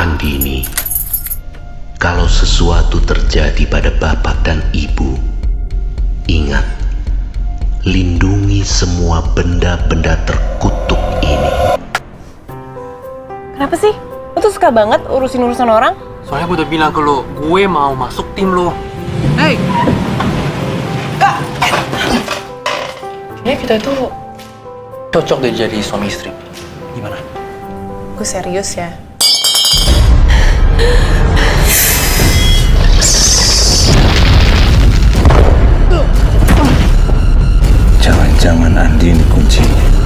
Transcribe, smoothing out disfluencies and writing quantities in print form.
Andini, kalau sesuatu terjadi pada bapak dan ibu, ingat, lindungi semua benda-benda terkutuk ini. Kenapa sih? Lo tuh suka banget urusin urusan orang? Soalnya gue udah bilang ke lo, gue mau masuk tim lo. Hey! Kayaknya kita itu cocok deh jadi suami istri. Gimana? Gue serius ya. Jangan-jangan Andini kuncinya.